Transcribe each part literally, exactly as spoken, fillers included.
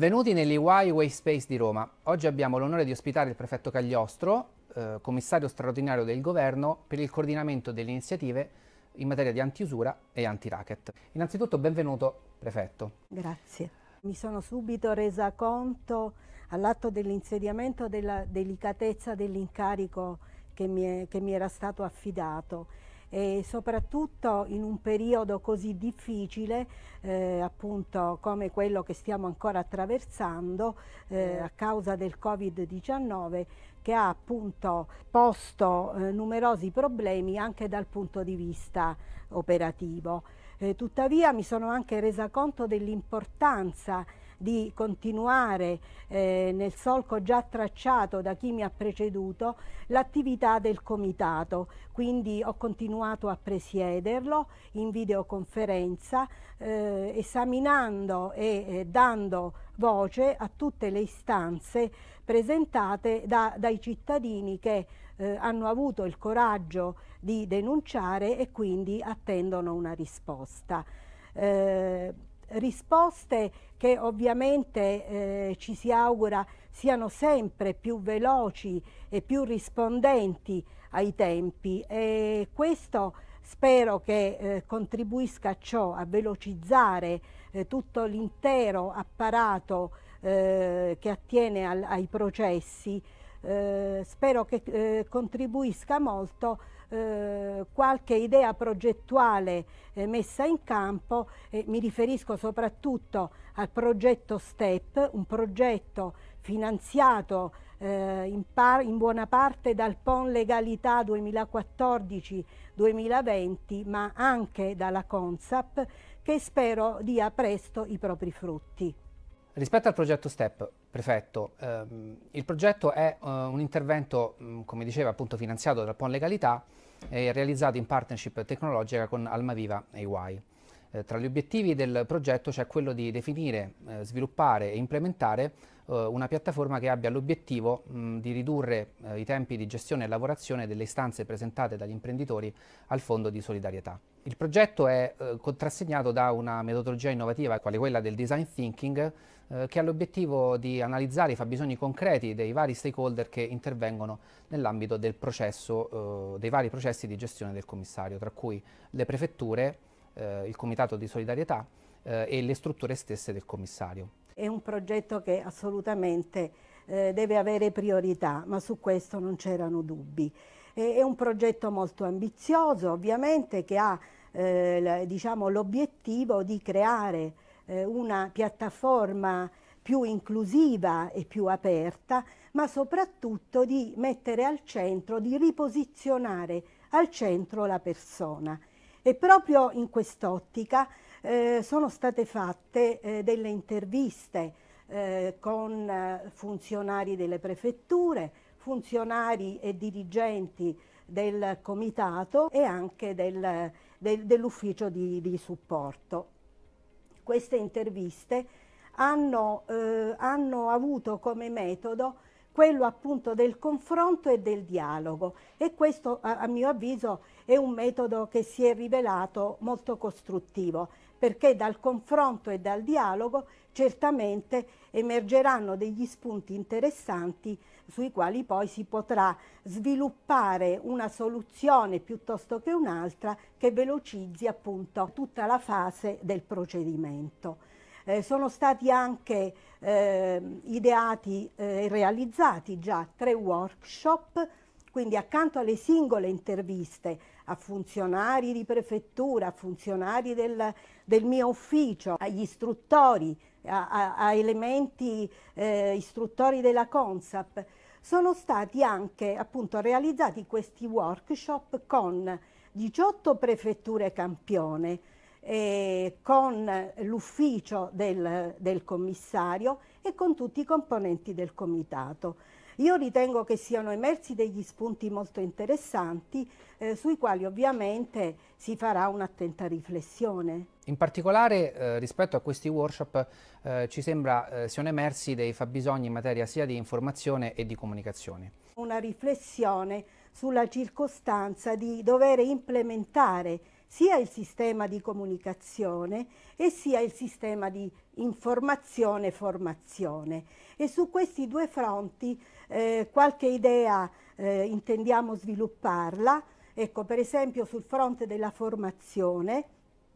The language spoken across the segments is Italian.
Benvenuti nell'E Y Waste Space di Roma. Oggi abbiamo l'onore di ospitare il prefetto Cagliostro, eh, commissario straordinario del governo per il coordinamento delle iniziative in materia di antiusura e anti-racket. Innanzitutto benvenuto prefetto. Grazie. Mi sono subito resa conto all'atto dell'insediamento della delicatezza dell'incarico che mi, è, che mi era stato affidato e soprattutto in un periodo così difficile eh, appunto come quello che stiamo ancora attraversando eh, a causa del Covid diciannove, che ha appunto posto eh, numerosi problemi anche dal punto di vista operativo. Eh, tuttavia mi sono anche resa conto dell'importanza di continuare eh, nel solco già tracciato da chi mi ha preceduto l'attività del comitato, quindi ho continuato a presiederlo in videoconferenza eh, esaminando e eh, dando voce a tutte le istanze presentate da, dai cittadini che eh, hanno avuto il coraggio di denunciare e quindi attendono una risposta. Eh, risposte che ovviamente eh, ci si augura siano sempre più veloci e più rispondenti ai tempi, e questo spero che eh, contribuisca a ciò, a velocizzare eh, tutto l'intero apparato eh, che attiene al, ai processi. Eh, spero che eh, contribuisca molto eh, qualche idea progettuale eh, messa in campo, e mi riferisco soprattutto al progetto STEP, un progetto finanziato eh, in, par in buona parte dal P O N Legalità duemilaquattordici duemilaventi, ma anche dalla CONSAP, che spero dia presto i propri frutti. Rispetto al progetto STEP, prefetto, ehm, il progetto è eh, un intervento, mh, come diceva, appunto finanziato dal P O N Legalità e realizzato in partnership tecnologica con Almaviva e E Y. Eh, tra gli obiettivi del progetto c'è quello di definire, eh, sviluppare e implementare eh, una piattaforma che abbia l'obiettivo di ridurre eh, i tempi di gestione e lavorazione delle istanze presentate dagli imprenditori al Fondo di solidarietà. Il progetto è eh, contrassegnato da una metodologia innovativa, quale quella del design thinking, eh, che ha l'obiettivo di analizzare i fabbisogni concreti dei vari stakeholder che intervengono nell'ambito del processo, eh, dei vari processi di gestione del commissario, tra cui le prefetture, eh, il comitato di solidarietà eh, e le strutture stesse del commissario. È un progetto che assolutamente eh, deve avere priorità, ma su questo non c'erano dubbi. È un progetto molto ambizioso, ovviamente, che ha eh, diciamo, l'obiettivo di creare eh, una piattaforma più inclusiva e più aperta, ma soprattutto di mettere al centro, di riposizionare al centro la persona. E proprio in quest'ottica eh, sono state fatte eh, delle interviste eh, con eh, funzionari delle prefetture, funzionari e dirigenti del comitato e anche del, del, dell'ufficio di, di supporto. Queste interviste hanno, eh, hanno avuto come metodo quello appunto del confronto e del dialogo, e questo a, a mio avviso è un metodo che si è rivelato molto costruttivo, perché dal confronto e dal dialogo certamente emergeranno degli spunti interessanti sui quali poi si potrà sviluppare una soluzione piuttosto che un'altra che velocizzi appunto tutta la fase del procedimento. Eh, sono stati anche eh, ideati e eh, realizzati già tre workshop, quindi accanto alle singole interviste a funzionari di prefettura, a funzionari del, del mio ufficio, agli istruttori, a, a, a elementi eh, istruttori della CONSAP, sono stati anche appunto realizzati questi workshop con diciotto prefetture campione, Eh, con l'ufficio del, del commissario e con tutti i componenti del comitato. Io ritengo che siano emersi degli spunti molto interessanti eh, sui quali ovviamente si farà un'attenta riflessione. In particolare eh, rispetto a questi workshop eh, ci sembra eh, siano emersi dei fabbisogni in materia sia di informazione e di comunicazione. Una riflessione sulla circostanza di dover implementare sia il sistema di comunicazione e sia il sistema di informazione e formazione. E su questi due fronti eh, qualche idea eh, intendiamo svilupparla. Ecco, per esempio sul fronte della formazione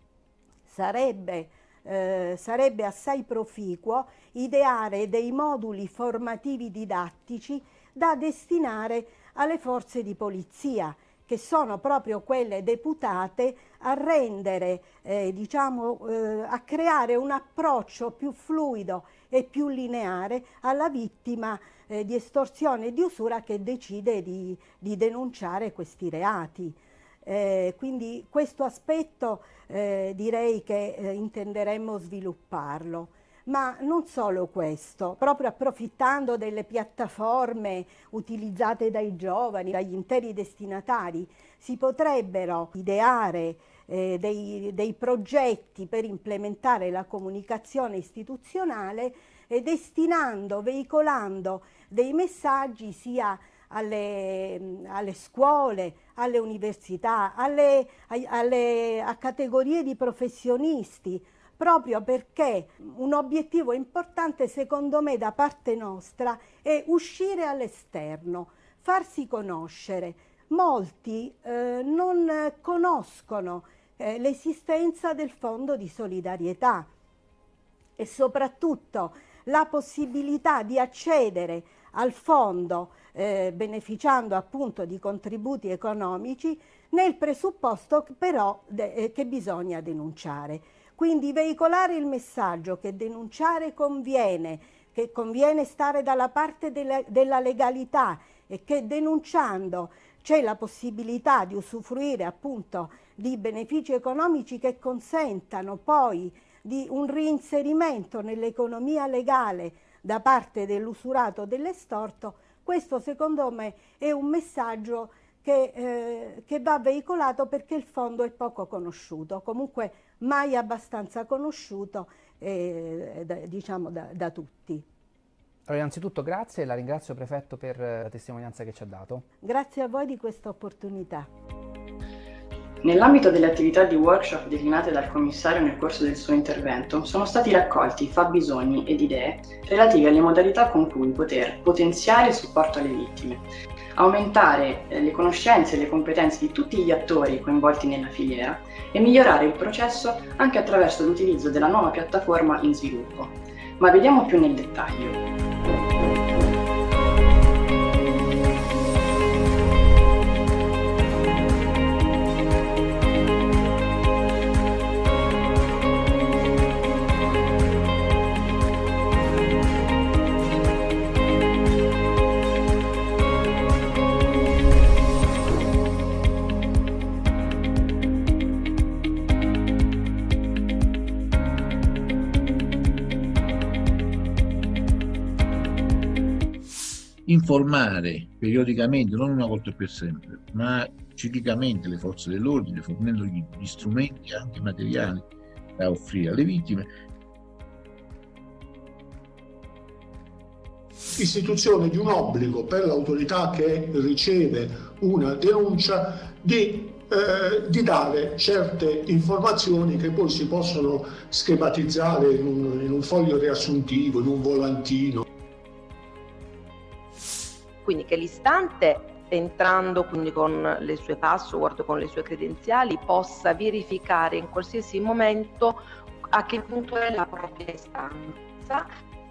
sarebbe, eh, sarebbe assai proficuo ideare dei moduli formativi didattici da destinare alle forze di polizia, che sono proprio quelle deputate a rendere, eh, diciamo, eh, a creare un approccio più fluido e più lineare alla vittima eh, di estorsione e di usura che decide di, di denunciare questi reati. Eh, quindi questo aspetto eh, direi che eh, intenderemmo svilupparlo. Ma non solo questo, proprio approfittando delle piattaforme utilizzate dai giovani, dagli interi destinatari, si potrebbero ideare eh, dei, dei progetti per implementare la comunicazione istituzionale e destinando, veicolando dei messaggi sia alle, alle scuole, alle università, alle, alle, a categorie di professionisti, proprio perché un obiettivo importante secondo me da parte nostra è uscire all'esterno, farsi conoscere. Molti eh, non conoscono eh, l'esistenza del fondo di solidarietà e soprattutto la possibilità di accedere al fondo eh, beneficiando appunto di contributi economici nel presupposto però de- che bisogna denunciare. Quindi veicolare il messaggio che denunciare conviene, che conviene stare dalla parte della, della legalità e che denunciando c'è la possibilità di usufruire appunto di benefici economici che consentano poi di un reinserimento nell'economia legale da parte dell'usurato o dell'estorto, questo secondo me è un messaggio che, eh, che va veicolato perché il fondo è poco conosciuto, comunque mai abbastanza conosciuto eh, da, diciamo da, da tutti. Allora, innanzitutto grazie, la ringrazio Prefetto per la testimonianza che ci ha dato. Grazie a voi di questa opportunità. Nell'ambito delle attività di workshop declinate dal commissario nel corso del suo intervento, sono stati raccolti fabbisogni ed idee relativi alle modalità con cui poter potenziare il supporto alle vittime, aumentare le conoscenze e le competenze di tutti gli attori coinvolti nella filiera e migliorare il processo anche attraverso l'utilizzo della nuova piattaforma in sviluppo. Ma vediamo più nel dettaglio. Informare periodicamente, non una volta per sempre, ma ciclicamente le forze dell'ordine, fornendogli gli strumenti anche materiali da offrire alle vittime. Istituzione di un obbligo per l'autorità che riceve una denuncia di, eh, di dare certe informazioni che poi si possono schematizzare in un, in un foglio riassuntivo, in un volantino. Quindi che l'istante, entrando quindi con le sue password, con le sue credenziali, possa verificare in qualsiasi momento a che punto è la propria istanza.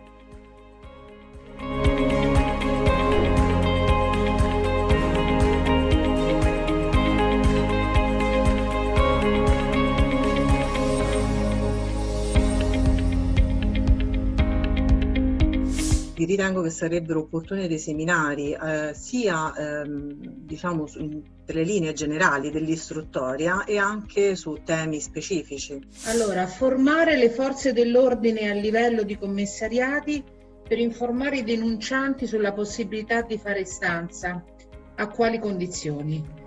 Ritengo che sarebbero opportuni dei seminari eh, sia ehm, diciamo su, in, per le linee generali dell'istruttoria e anche su temi specifici. Allora, formare le forze dell'ordine a livello di commissariati per informare i denuncianti sulla possibilità di fare istanza, a quali condizioni?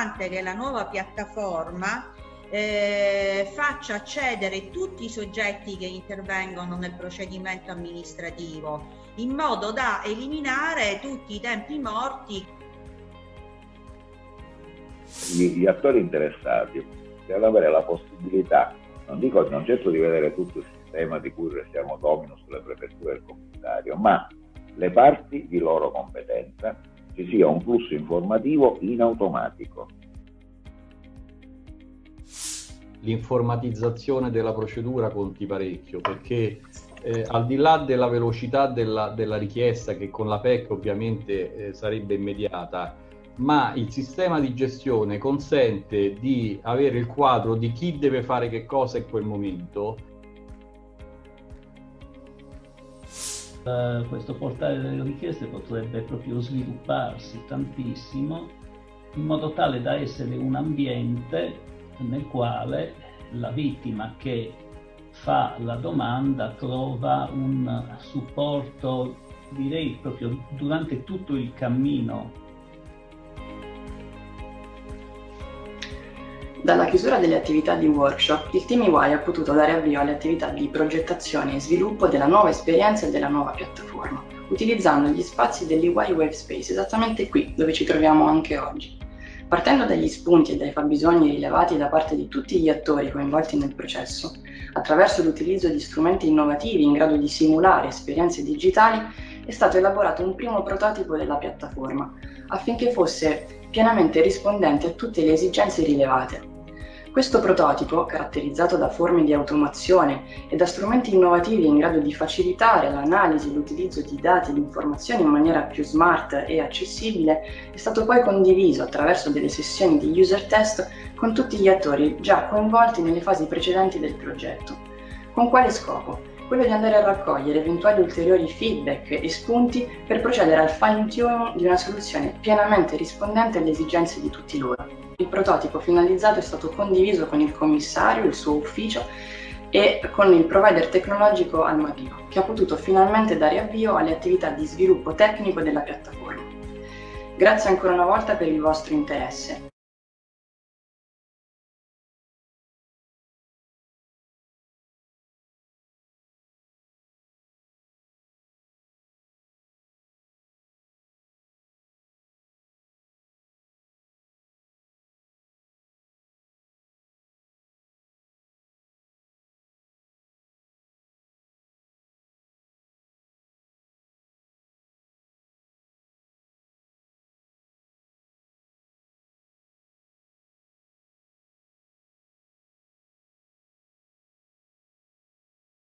importante che la nuova piattaforma eh, faccia accedere tutti i soggetti che intervengono nel procedimento amministrativo, in modo da eliminare tutti i tempi morti. Gli, gli attori interessati devono avere la possibilità, non dico non certo di vedere tutto il sistema di cui restiamo domino sulle prefetture del commissario, ma le parti di loro competenza, ci sia un flusso informativo in automatico. L'informatizzazione della procedura conti parecchio, perché eh, al di là della velocità della, della richiesta, che con la P E C ovviamente eh, sarebbe immediata, ma il sistema di gestione consente di avere il quadro di chi deve fare che cosa in quel momento. Uh, questo portale delle richieste potrebbe proprio svilupparsi tantissimo, in modo tale da essere un ambiente nel quale la vittima che fa la domanda trova un supporto, direi proprio durante tutto il cammino. Dalla chiusura delle attività di workshop, il team E Y ha potuto dare avvio alle attività di progettazione e sviluppo della nuova esperienza e della nuova piattaforma, utilizzando gli spazi dell'E Y Wave Space, esattamente qui, dove ci troviamo anche oggi. Partendo dagli spunti e dai fabbisogni rilevati da parte di tutti gli attori coinvolti nel processo, attraverso l'utilizzo di strumenti innovativi in grado di simulare esperienze digitali, è stato elaborato un primo prototipo della piattaforma, affinché fosse pienamente rispondente a tutte le esigenze rilevate. Questo prototipo, caratterizzato da forme di automazione e da strumenti innovativi in grado di facilitare l'analisi e l'utilizzo di dati e di informazioni in maniera più smart e accessibile, è stato poi condiviso attraverso delle sessioni di user test con tutti gli attori già coinvolti nelle fasi precedenti del progetto. Con quale scopo? Quello di andare a raccogliere eventuali ulteriori feedback e spunti per procedere al fine-tuning di una soluzione pienamente rispondente alle esigenze di tutti loro. Il prototipo finalizzato è stato condiviso con il commissario, il suo ufficio e con il provider tecnologico Almaviva, che ha potuto finalmente dare avvio alle attività di sviluppo tecnico della piattaforma. Grazie ancora una volta per il vostro interesse.